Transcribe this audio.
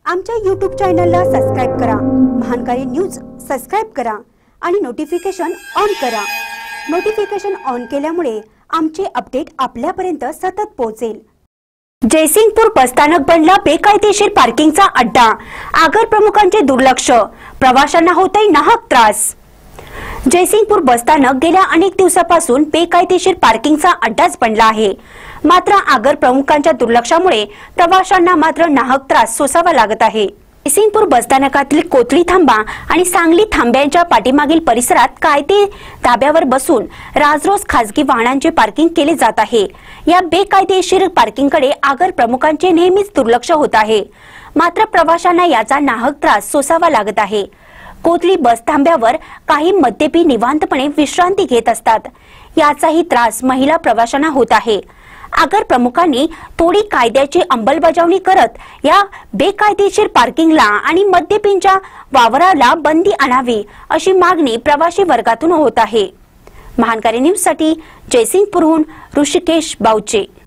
आमच्या YouTube चॅनलला subscribe करा, महानकारी न्यूज सबस्क्राइब करा आणि नोटिफिकेशन ऑन करा। नोटिफिकेशन ऑन केल्यामुळे आमचे अपडेट आपल्यापर्यंत सतत पोहोचेल। जयसिंगपूर बसस्थानक बनला बेकायदेशीर पार्किंगचा अड्डा, आगार प्रमुखांचे दुर्लक्ष, प्रवाशांना होतोय नाहक त्रास। जयसिंगपूर बसस्थानक गेल्या अनेक दिवसापासून बेकायदेशीर पार्किंगचा अड्डाच बनला आहे। मात्र आगार प्रमुखांच्या दुर्लक्षामुळे प्रवाशांना मात्र नाहक त्रास सोसावा लागत आहे। जयसिंगपूर बसस्थानकातील कोथळी थांबा आणि सांगली थांब्यांच्या पाठीमागील परिसरात कायदे धाब्यावर बसून राजरोज खासगी वाहनांचे पार्किंग केले जात आहे। या बेकायदेशीर पार्किंगकडे आगार प्रमुखांचे नेहमीच दुर्लक्ष होत आहे। मात्र प्रवाशांना याचा नाहक त्रास सोसावा लागत आहे। कोथळी बस थांब्यावर काही मद्यपी निवांतपणे विश्रांती घेत असतात, याचाही त्रास महिला प्रवाशांना होत आहे। आगार प्रमुखांनी थोडी कायद्याची अंमलबजावणी करत या बेकायदेशीर पार्किंगला आणि मद्यपींच्या वावराला बंदी आणावी अशी मागणी प्रवासी वर्गातून होत आहे। महानकारी न्यूज साठी जयसिंगपूरहून ऋषिकेश बावचे।